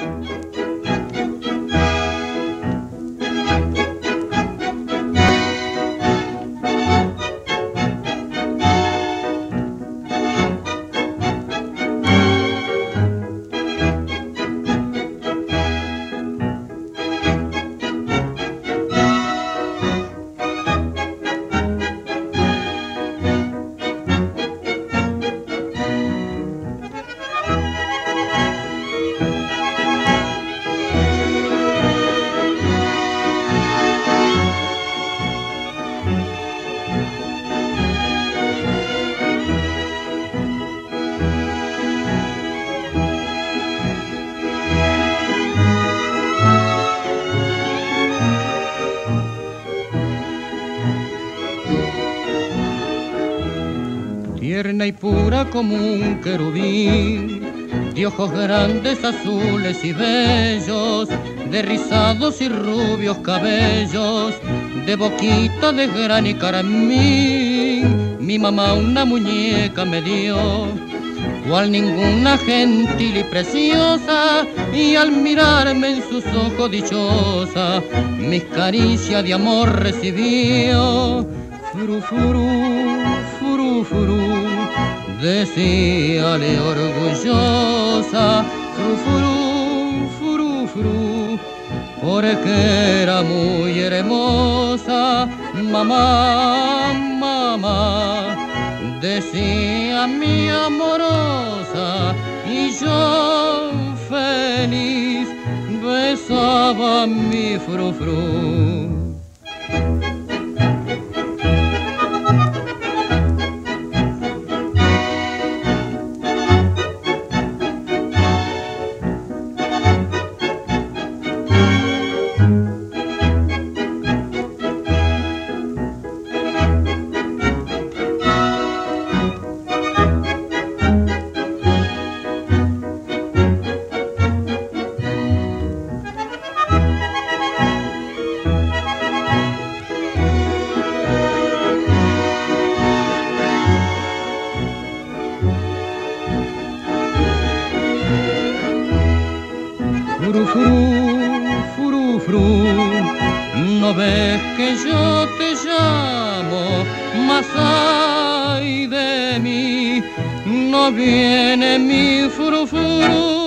Tierna y pura como un querubín, de ojos grandes, azules y bellos, de rizados y rubios cabellos, de boquita de gran y carmín. Mi mamá una muñeca me dio, cual ninguna gentil y preciosa, y al mirarme en sus ojos dichosa, mis caricias de amor recibió. Furu, furu, furu, furu, decíale orgullosa, furu, furu, furu, furu, porque era muy hermosa. Mamá, mamá, decía mi amorosa, y yo feliz besaba mi frufru. Furu, furu, furu, furu, no ves que yo te llamo, mas ay de mí, no viene mi furu, furu.